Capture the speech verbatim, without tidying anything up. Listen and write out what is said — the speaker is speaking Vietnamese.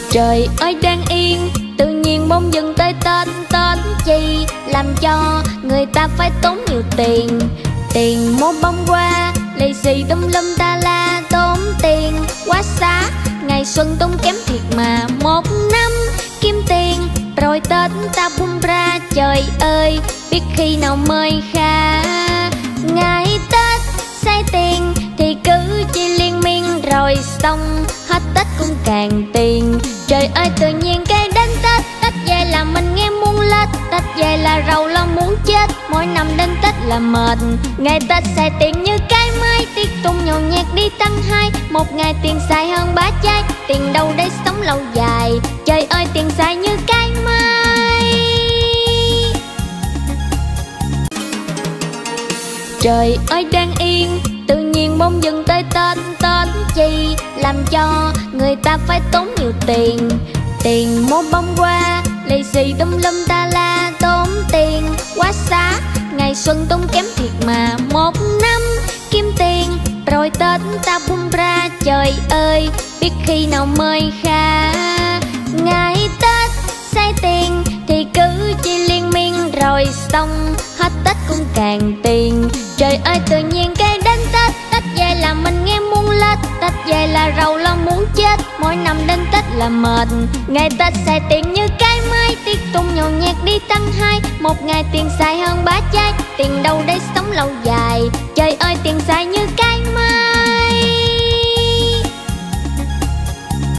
Trời ơi đang yên, tự nhiên bỗng dưng tới Tết. Tết chi làm cho người ta phải tốn nhiều tiền. Tiền mua bông hoa, lì xì tùm lum ta la. Tốn tiền quá xá, ngày xuân tốn kém thiệt mà. Một năm kiếm tiền rồi Tết ta bung ra. Trời ơi biết khi nào mới khá. Ngày Tết xài tiền thì cứ chi liên miên, rồi xong hết Tết cũng càng tiền. Trời ơi tự nhiên cái đến Tết, Tết về là mình nghe muốn lết. Tết về là rầu lo muốn chết, mỗi năm đến Tết là mệt. Ngày Tết xài tiền như cái máy, tiết tung nhồi nhét đi tăng hai. Một ngày tiền xài hơn bá chai, tiền đâu để sống lâu dài. Trời ơi tiền xài như cái máy. Trời ơi đang yên, tự nhiên bỗng dưng tới Tết. Tết chi làm cho người ta phải tốn nhiều tiền. Tiền mua bông hoa, lì xì tùm lum ta la. Tốn tiền quá xá, ngày xuân tốn kém thiệt mà. Một năm kiếm tiền rồi Tết ta bung ra. Trời ơi biết khi nào mới khá. Ngày Tết xài tiền thì cứ chi liên miên, rồi xong hết Tết cũng càng tiền. Trời ơi tự nhiên cái đến Tết, Tết về là mình nghe muốn lết. Tết về là rầu lo muốn chết, mỗi năm đến Tết là mệt. Ngày Tết xài tiền như cái máy, tiết tung nhồi nhét đi tăng hai. Một ngày tiền xài hơn bá chai, tiền đâu để sống lâu dài. Trời ơi tiền xài như cái máy.